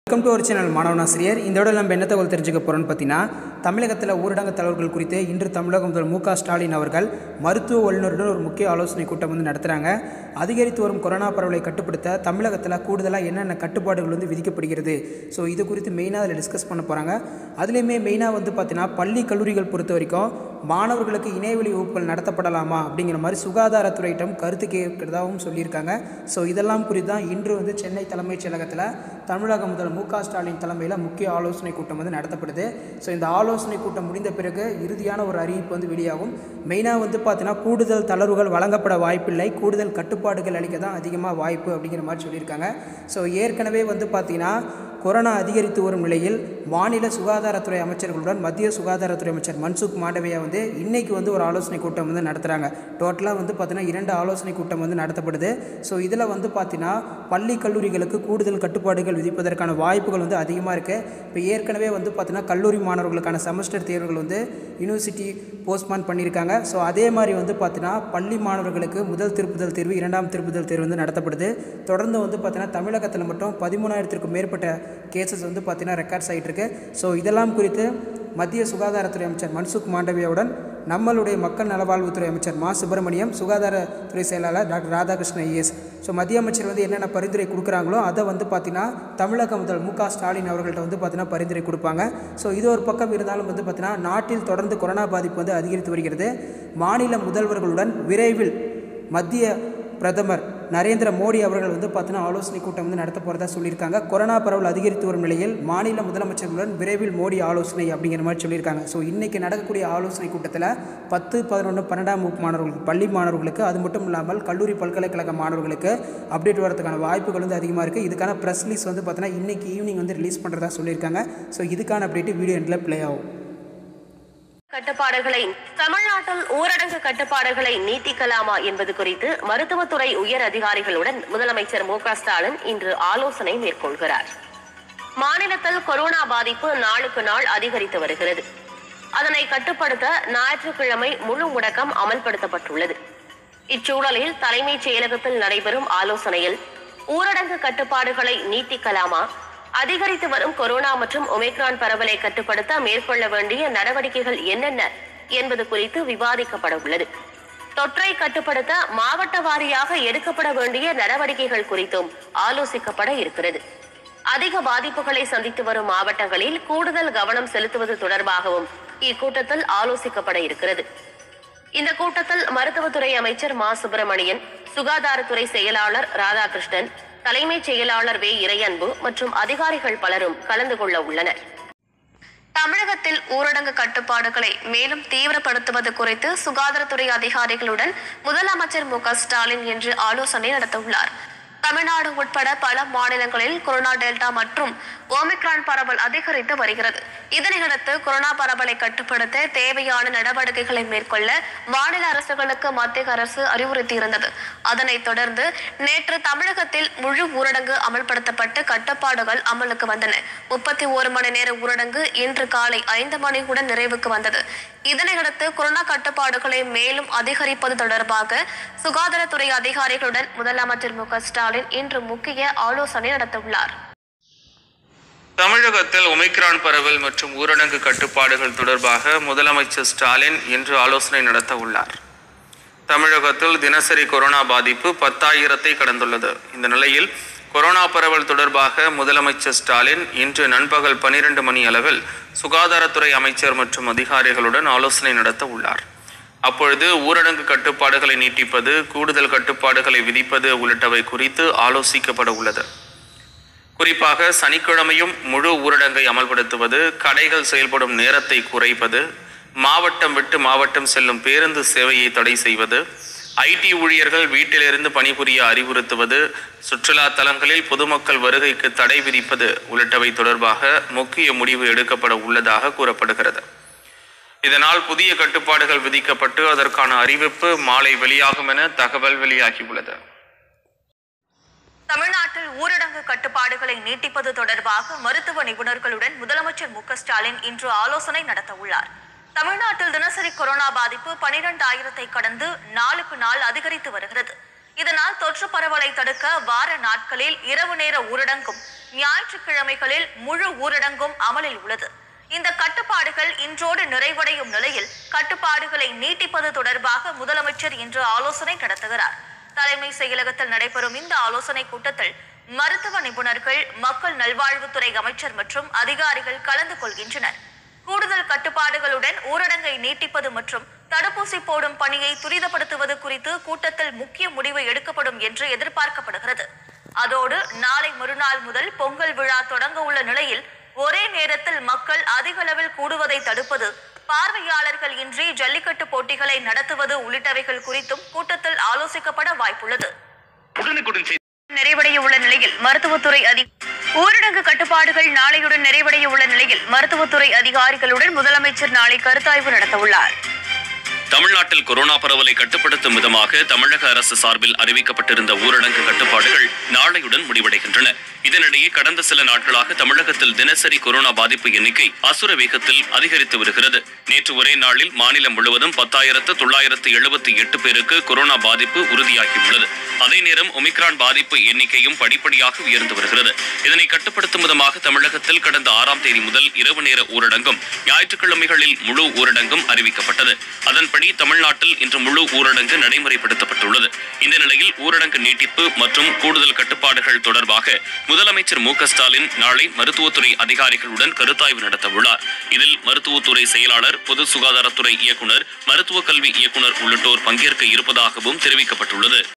Welcome to our channel மாணவனாசிரியர். இந்த விட நம்ம என்ன தகவல் தெரிஞ்சுக்க போகிறோன்னு பார்த்தீங்கன்னா, தமிழகத்தில் ஊரடங்கு தளர்வுகள் குறித்து இன்று தமிழக முதல்வர் மு.க.ஸ்டாலின் அவர்கள் மருத்துவ வல்லுநருடன் ஒரு முக்கிய ஆலோசனை கூட்டம் நடத்துகிறாங்க. அதிகரித்து வரும் கொரோனா பரவலை கட்டுப்படுத்த தமிழகத்தில் கூடுதலாக என்னென்ன கட்டுப்பாடுகள் விதிக்கப்படுகிறது, ஸோ இது குறித்து மெயினாக அதில் டிஸ்கஸ் பண்ண போகிறாங்க. அதுலேயுமே மெயினாக பார்த்தீங்கன்னா பள்ளி கல்லூரிகள் பொறுத்த வரைக்கும் மாணவர்களுக்கு இணையவழி வகுப்புகள் நடத்தப்படலாமா அப்படிங்கிற மாதிரி சுகாதாரத்துறையிடம் கருத்து கேட்கிறதாகவும் சொல்லியிருக்காங்க. ஸோ இதெல்லாம் குறித்து தான் இன்று சென்னை தலைமைச் செயலகத்தில் தமிழக முதல்வர் மு.க.ஸ்டாலின் தலைமையில் முக்கிய ஆலோசனை கூட்டம் நடத்தப்படுது. ஸோ இந்த ஆலோசனை கூட்டம் முடிந்த பிறகு இறுதியான ஒரு அறிவிப்பு வெளியாகும். மெயினாக பார்த்தீங்கன்னா கூடுதல் தளர்வுகள் வழங்கப்பட வாய்ப்பில்லை, கூடுதல் கட்டுப்பாடுகள் அளிக்க தான் அதிகமாக வாய்ப்பு அப்படிங்கிற மாதிரி சொல்லியிருக்காங்க. ஸோ ஏற்கனவே பார்த்தீங்கன்னா கொரோனா அதிகரித்து வரும் நிலையில் மாநில சுகாதாரத்துறை அமைச்சர்களுடன் மத்திய சுகாதாரத்துறை அமைச்சர் மன்சுக் மாண்டவியா இன்னைக்கு ஒரு ஆலோசனை கூட்டம் நடத்துகிறாங்க. டோட்டலாக பார்த்தீங்கன்னா 2 ஆலோசனை கூட்டம் நடத்தப்படுது. ஸோ இதில் பார்த்தீங்கன்னா பள்ளி கல்லூரிகளுக்கு கூடுதல் கட்டுப்பாடுகள் விதிப்பதற்கான வாய்ப்புகள் அதிகமாக இருக்குது. இப்போ ஏற்கனவே பார்த்தீங்கன்னா கல்லூரி மாணவர்களுக்கான செமஸ்டர் தேர்வுகள் யூனிவர்சிட்டி போஸ்ட்பான் பண்ணியிருக்காங்க. ஸோ அதே மாதிரி பார்த்தீங்கன்னா பள்ளி மாணவர்களுக்கு முதல் திருப்புதல் தேர்வு, 2ஆம் திருப்புதல் தேர்வு நடத்தப்படுது. தொடர்ந்து பார்த்தீங்கன்னா தமிழகத்தில் மட்டும் 13,000க்கும் மேற்பட்ட கேசஸ் பார்த்தீங்கன்னா ரெக்கார்ட்ஸ் ஆகிட்டு இருக்கு. ஸோ இதெல்லாம் குறித்து மத்திய சுகாதாரத்துறை அமைச்சர் மன்சுக் மாண்டவியாவுடன் நம்மளுடைய மக்கள் நலவாழ்வுத்துறை அமைச்சர் மா சுப்பிரமணியம், சுகாதாரத்துறை செயலாளர் டாக்டர் ராதாகிருஷ்ணன் ஐஏஎஸ், ஸோ மத்திய அமைச்சர் என்னென்ன பரிந்துரை கொடுக்குறாங்களோ அதை பார்த்தீங்கன்னா தமிழக முதல்வர் மு.க.ஸ்டாலின் அவர்கள்ட்ட பார்த்தீங்கன்னா பரிந்துரை கொடுப்பாங்க. ஸோ இது ஒரு பக்கம் இருந்தாலும் பார்த்தீங்கன்னா நாட்டில் தொடர்ந்து கொரோனா பாதிப்பு அதிகரித்து வருகிறது. மாநில முதல்வர்களுடன் விரைவில் மத்திய பிரதமர் நரேந்திர மோடி அவர்கள் பார்த்தீங்கன்னா ஆலோசனை கூட்டம் நடத்த போகிறதா சொல்லியிருக்காங்க. கொரோனா பரவல் அதிகரித்து வரும் நிலையில் மாநில முதலமைச்சர்களுடன் விரைவில் மோடி ஆலோசனை அப்படிங்கிற மாதிரி சொல்லியிருக்காங்க. ஸோ இன்றைக்கி நடக்கக்கூடிய ஆலோசனை கூட்டத்தில் 10, 11, 12ஆம் வகுப்பு மாணவர்களுக்கு, பள்ளி மாணவர்களுக்கு, அது மட்டும் இல்லாமல் கல்லூரி பல்கலைக்கழக மாணவர்களுக்கு அப்டேட் வரதுக்கான வாய்ப்புகள் அதிகமாக இருக்குது. இதுக்கான ப்ரெஸ் ரிலீஸ் பார்த்தீங்கன்னா இன்றைக்கி ஈவினிங் ரிலீஸ் பண்ணுறதா சொல்லியிருக்காங்க. ஸோ இதுக்கான அப்டேட்டு வீடியோ எண்டில் ப்ளே ஆகும். கட்டுப்பாடுகளை தமிழ்நாட்டில் ஊரடங்கு கட்டுப்பாடுகளை நீட்டிக்கலாமா என்பது குறித்து மருத்துவத்துறை உயர் அதிகாரிகளுடன் முதலமைச்சர் மு.க.ஸ்டாலின் இன்று ஆலோசனை மேற்கொள்கிறார். மாநிலத்தில் கொரோனா பாதிப்பு நாளுக்கு நாள் அதிகரித்து வருகிறது. அதனை கட்டுப்படுத்த ஞாயிற்றுக்கிழமை முழு முடக்கம் அமல்படுத்தப்பட்டுள்ளது. இச்சூழலில் தலைமைச் செயலகத்தில் நடைபெறும் ஆலோசனையில் ஊரடங்கு கட்டுப்பாடுகளை நீட்டிக்கலாமா, அதிகரித்து வரும் கொரோனா மற்றும் ஒமிக்ரான் பரவலை கட்டுப்படுத்த மேற்கொள்ள வேண்டிய நடவடிக்கைகள் என்னென்ன என்பது குறித்து விவாதிக்கப்பட உள்ளது. தொற்றை கட்டுப்படுத்த மாவட்ட வாரியாக எடுக்கப்பட வேண்டிய நடவடிக்கைகள் குறித்தும் ஆலோசிக்கப்பட இருக்கிறது. அதிக பாதிப்புகளை சந்தித்து வரும் மாவட்டங்களில் கூடுதல் கவனம் செலுத்துவது தொடர்பாகவும் இக்கூட்டத்தில் ஆலோசிக்கப்பட இருக்கிறது. இந்த கூட்டத்தில் மருத்துவத்துறை அமைச்சர் மா சுப்பிரமணியன், சுகாதாரத்துறை செயலாளர் ராதாகிருஷ்ணன், தலைமைச் செயலாளர் வே இறையன்பு மற்றும் அதிகாரிகள் பலரும் கலந்து கொள்ள உள்ளனர். தமிழகத்தில் ஊரடங்கு கட்டுப்பாடுகளை மேலும் தீவிரப்படுத்துவது குறித்து சுகாதாரத்துறை அதிகாரிகளுடன் முதலமைச்சர் மு.க.ஸ்டாலின் இன்று ஆலோசனை நடத்தவுள்ளார். தமிழ்நாடு உட்பட பல மாநிலங்களில் கொரோனா டெல்டா மற்றும் ஓமிக்ரான் பரவல் அதிகரித்து வருகிறது. இதனையடுத்து கொரோனா பரவலை கட்டுப்படுத்த தேவையான நடவடிக்கைகளை மேற்கொள்ள மாநில அரசுகளுக்கு மத்திய அரசு அறிவுறுத்தியிருந்தது. அதனைத் தொடர்ந்து நேற்று தமிழகத்தில் முழு ஊரடங்கு அமல்படுத்தப்பட்டு கட்டுப்பாடுகள் அமலுக்கு வந்தன. 31 மணி நேர ஊரடங்கு இன்று காலை 5 மணியுடன் நிறைவுக்கு வந்தது. இதனையடுத்து கொரோனா கட்டுப்பாடுகளை மேலும் அதிகரிப்பது தொடர்பாக சுகாதாரத்துறை அதிகாரிகளுடன் முதலமைச்சர் மு.க.ஸ்டாலின் இன்று முக்கிய ஆலோசனை நடத்தவுள்ளார். தமிழகத்தில் ஒமிக்ரான் பரவல் மற்றும் ஊரடங்கு கட்டுப்பாடுகள் தொடர்பாக முதலமைச்சர் ஸ்டாலின் இன்று ஆலோசனை நடத்த உள்ளார். தமிழகத்தில் தினசரி கொரோனா பாதிப்பு 10,000 கடந்துள்ளது. இந்த நிலையில் கொரோனா பரவல் தொடர்பாக முதலமைச்சர் ஸ்டாலின் இன்று நண்பகல் 12 மணி அளவில் சுகாதாரத்துறை அமைச்சர் மற்றும் அதிகாரிகளுடன் ஆலோசனை நடத்த உள்ளார். அப்பொழுது ஊரடங்கு கட்டுப்பாடுகளை நீட்டிப்பது, கூடுதல் கட்டுப்பாடுகளை விதிப்பது உள்ளிட்டவை குறித்து ஆலோசிக்கப்பட உள்ளது. குறிப்பாக சனிக்கிழமையும் முழு ஊரடங்கை அமல்படுத்துவது, கடைகள் செயல்படும் நேரத்தை குறைப்பது, மாவட்டம் விட்டு மாவட்டம் செல்லும் பேருந்து சேவையை தடை செய்வது, ஐடி ஊழியர்கள் வீட்டிலிருந்து பணிபுரிய அறிவுறுத்துவது, சுற்றுலா தலங்களில் பொதுமக்கள் வருகைக்கு தடை விதிப்பது உள்ளிட்டவை தொடர்பாக முக்கிய முடிவு எடுக்கப்பட உள்ளதாக கூறப்படுகிறது. இதனால் புதிய கட்டுப்பாடுகள் விதிக்கப்பட்டு அதற்கான அறிவிப்பு மாலை வெளியாகும் என தகவல் வெளியாகியுள்ளது. தமிழ்நாட்டில் ஊரடங்கு கட்டுப்பாடுகளை நீட்டிப்பது தொடர்பாக மருத்துவ நிபுணர்களுடன் முதலமைச்சர் மு.க.ஸ்டாலின் இன்று ஆலோசனை நடத்த உள்ளார். தமிழ்நாட்டில் தினசரி கொரோனா பாதிப்பு 12,000 கடந்து நாளுக்கு நாள் அதிகரித்து வருகிறது. இதனால் தொற்று பரவலை தடுக்க வார நாட்களில் இரவு நேர ஊரடங்கும் ஞாயிற்றுக்கிழமைகளில் முழு ஊரடங்கும் அமலில் உள்ளது. இந்த கட்டுப்பாடுகள் இன்றோடு நிறைவடையும் நிலையில் கட்டுப்பாடுகளை நீட்டிப்பது தொடர்பாக முதலமைச்சர் இன்று ஆலோசனை நடத்துகிறார். தலைமை செயலகத்தில் நடைபெறும் இந்த ஆலோசனை கூட்டத்தில் மருத்துவ நிபுணர்கள், மக்கள் நல்வாழ்வுத்துறை அமைச்சர் மற்றும் அதிகாரிகள் கலந்து கொள்கின்றனர். கூடுதல் கட்டுப்பாடுகளுடன் ஊரடங்கை நீட்டிப்பது மற்றும் தடுப்பூசி போடும் பணியை துரிதப்படுத்துவது குறித்து கூட்டத்தில் முக்கிய முடிவு எடுக்கப்படும் என்று எதிர்பார்க்கப்படுகிறது. அதோடு நாளை மறுநாள் முதல் பொங்கல் விழா தொடங்க உள்ள நிலையில் ஒரே நேரத்தில் மக்கள் அதிக அளவில் கூடுவதை தடுப்பது, பார்வையாளர்கள் இன்றி ஜல்லிக்கட்டு போட்டிகளை நடத்துவது உள்ளிட்டவைகள் குறித்தும் கூட்டத்தில் ஆலோசிக்கப்பட வாய்ப்புள்ளது. நிறைவடைய உள்ள நிலையில் மருத்துவத்துறை ஊரடங்கு கட்டுப்பாடுகள் நாளையுடன் நிறைவடைய உள்ள நிலையில் மருத்துவத்துறை அதிகாரிகளுடன் முதலமைச்சர் நாளை கருத்தாய்வு நடத்த உள்ளார். தமிழ்நாட்டில் கொரோனா பரவலை கட்டுப்படுத்தும் விதமாக தமிழக அரசு சார்பில் அறிவிக்கப்பட்டிருந்த ஊரடங்கு கட்டுப்பாடுகள் நாளையுடன் முடிவடைகின்றன. இதனிடையே கடந்த சில நாட்களாக தமிழகத்தில் தினசரி கொரோனா பாதிப்பு எண்ணிக்கை அசுர வேகத்தில் அதிகரித்து வருகிறது. நேற்று ஒரே நாளில் மாநிலம் முழுவதும் 10,978 பேருக்கு கொரோனா பாதிப்பு உறுதியாகியுள்ளது. அதே நேரம் ஒமிக்ரான் பாதிப்பு எண்ணிக்கையும் படிப்படியாக உயர்ந்து வருகிறது. இதனை கட்டுப்படுத்தும் விதமாக தமிழகத்தில் கடந்த 6ஆம் தேதி முதல் இரவு நேர ஊரடங்கும் ஞாயிற்றுக்கிழமைகளில் முழு ஊரடங்கும் அறிவிக்கப்பட்டது. அதன்படி தமிழ்நாட்டில் இன்று முழு ஊரடங்கு நடைமுறைப்படுத்தப்பட்டுள்ளது. இந்த நிலையில் ஊரடங்கு நீட்டிப்பு மற்றும் கூடுதல் கட்டுப்பாடுகள் தொடர்பாக முதலமைச்சர் மு.க.ஸ்டாலின் நாளை மருத்துவத்துறை அதிகாரிகளுடன் கருத்தாய்வு நடத்த உள்ளார். இதில் மருத்துவத்துறை செயலாளர், பொது சுகாதாரத்துறை இயக்குநர், மருத்துவக் கல்வி இயக்குநர் உள்ளிட்டோர் பங்கேற்க இருப்பதாகவும் தெரிவிக்கப்பட்டுள்ளது.